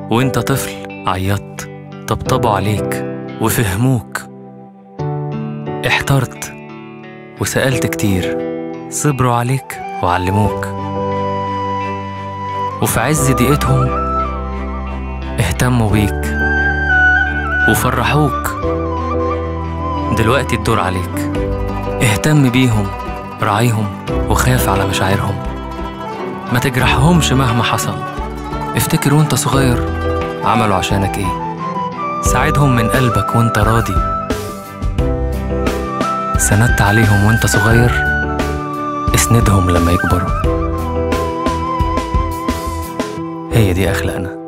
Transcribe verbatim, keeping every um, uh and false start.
وانت طفل عيطت، طبطبوا عليك وفهموك. احترت وسألت كتير، صبروا عليك وعلموك. وفي عز ضيقتهم اهتموا بيك وفرحوك. دلوقتي الدور عليك، اهتم بيهم، راعيهم وخاف على مشاعرهم. ما تجرحهمش مهما حصل. افتكر وانت صغير عملوا عشانك ايه. ساعدهم من قلبك وانت راضي. سندت عليهم وانت صغير، اسندهم لما يكبروا. هي دي أخلاقنا.